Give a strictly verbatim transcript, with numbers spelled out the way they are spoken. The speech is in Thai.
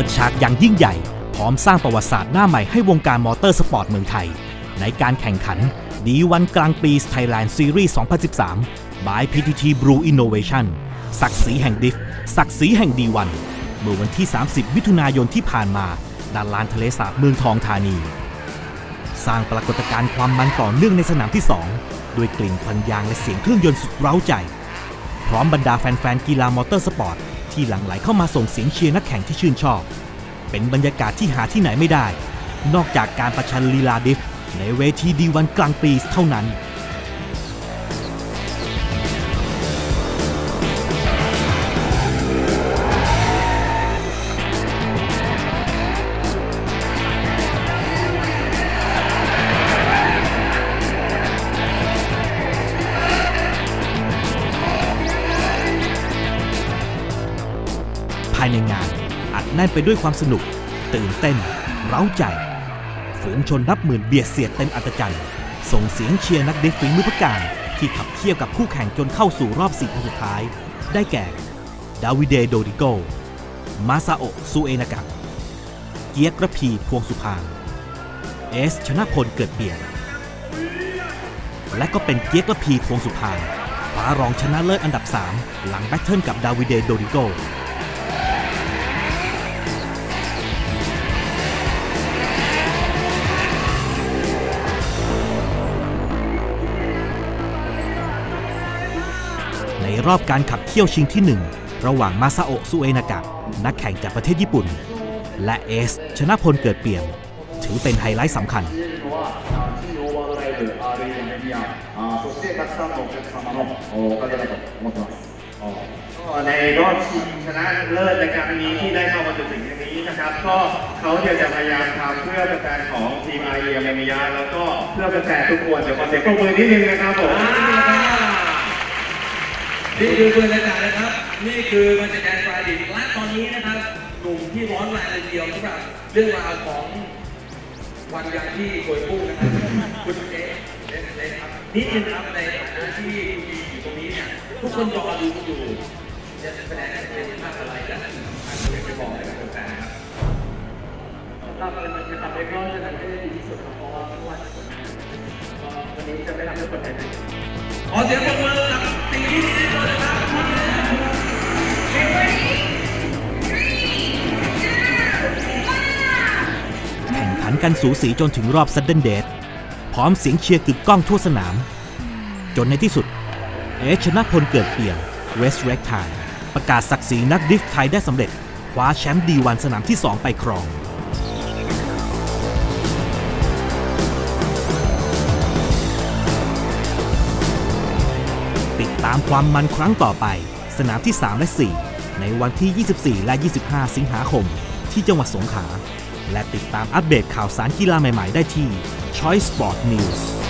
ดฉากอย่างยิ่งใหญ่พร้อมสร้างประวัติศาสตร์หน้าใหม่ให้วงการมอเตอร์สปอร์ตเมืองไทยในการแข่งขัน ดี วัน กลางปี Thailand Series สองพันสิบสาม by พี ที ที Blue Innovation ศักดิ์ศรีแห่งดิฟศักดิ์ศรีแห่ง ดี วัน เมื่อวันที่ สามสิบ มิถุนายนที่ผ่านมาณลานทะเลสาบเมืองทองธานีสร้างปรากฏการณ์ความมันต่อเนื่องในสนามที่ สอง ด้วยกลิ่นควันยางและเสียงเครื่องยนต์สุดเร้าใจพร้อมบรรดาแฟนๆกีฬามอเตอร์สปอร์ตที่หลั่งไหลเข้ามาส่งเสียงเชียร์นักแข่งที่ชื่นชอบเป็นบรรยากาศที่หาที่ไหนไม่ได้นอกจากการประชันลีลาดิฟในเวที ดี วัน กลางปีเท่านั้นภายในงานอัดแน่นไปด้วยความสนุกตื่นเต้นเร้าใจฝูงชนนับหมื่นเบียดเสียดเต็มอัศจรรย์ส่งเสียงเชียร์นักดิฟฝีมือพิการที่ขับเคี่ยวกับคู่แข่งจนเข้าสู่รอบสี่คนสุดท้ายได้แก่ดาวิเดโดริโกมาซาโอะซูเอนากะเกียร์กระพีพวงสุพานเอสชนะพลเกิดเปลี่ยนและก็เป็นเกียร์กระพีพวงสุพานคว้ารองชนะเลิศอันดับสามหลังแบทเทิลกับดาวิเดโดริโกในรอบการขับเคี่ยวชิงที่หนึ่งระหว่างมาซาโอะซูเอนากะนักแข่งจากประเทศญี่ปุ่นและเอสชนะพลเกิดเปลี่ยนถือเป็นไฮไลท์สำคัญในรอบชิงชนะเลิศในการนี้ที่ได้เข้ามาถึงอย่างนี้นะครับก็เขาจะพยายามทำเพื่อแฟนของทีมอาเรียเมมิยะแล้วก็เพื่อแฟนทุกคนเดี๋ยวขอเสียงปรบมือนิดนึงนะครับผมนี่คือเพื่อนอาจารย์นะครับนี่คือมันจะแกนปลายดิบและตอนนี้นะครับหนุ่มที่ร้อนแรงเลยเดียวสำหรับเรื่องราวของวันยาที่โวยพุ่งนะครับคุณเอ๊ะเอ๊ะเอ๊ะครับนี่คือครับในฐานะที่มีอยู่ตรงนี้เนี่ยทุกคนรอดูอยู่จะแสดงเป็นภาพอะไรกันอาจจะไปบอกอะไรกับแฟนครับสำหรับมันจะทำให้ก็จะทำให้ดีที่สุดเพราะว่าทุกวันวันนี้จะไม่ทำให้คนไทยขอเสียงปรบมือกับสิ่งที่ดีที่สุดนะครับแข่งขันกันสูสีจนถึงรอบซัดเดิลเดทพร้อมเสียงเชียร์กึกก้องทั่วสนามจนในที่สุดเอชชนะพลเกิดเปลี่ยนเวสต์เรกไทน์ประกาศศักดิ์ศรีนักดิฟไทยได้สำเร็จคว้าแชมป์ ดี วัน สนามที่สองไปครองติดตามความมันครั้งต่อไปสนามที่สามและสี่ในวันที่ยี่สิบสี่และยี่สิบห้าสิงหาคมที่จังหวัดสงขลาและติดตามอัปเดตข่าวสารกีฬาใหม่ๆได้ที่ Choice Sport News